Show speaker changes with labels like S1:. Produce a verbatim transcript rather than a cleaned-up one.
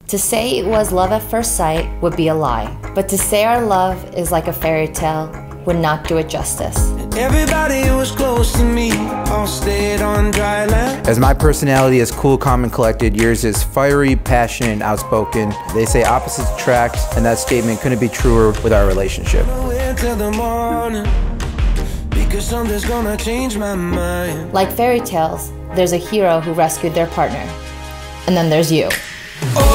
S1: To say it was love at first sight would be a lie, but to say our love is like a fairy tale would not do it justice.
S2: Everybody who was close to me all stayed on dry land.
S3: As my personality is cool, calm, and collected, yours is fiery, passionate, and outspoken. They say opposites attract, and that statement couldn't be truer with our relationship.
S2: Till the morning, because something's gonna change my mind.
S1: Like fairy tales, there's a hero who rescued their partner, and then there's you.
S2: Oh,